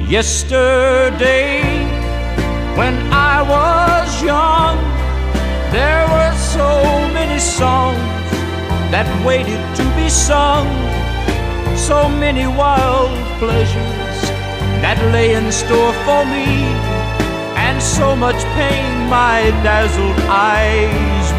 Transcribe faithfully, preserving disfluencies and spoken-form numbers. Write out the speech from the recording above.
Yesterday, when I was young, there were so many songs that waited to be sung, so many wild pleasures that lay in store for me, and so much pain my dazzled eyes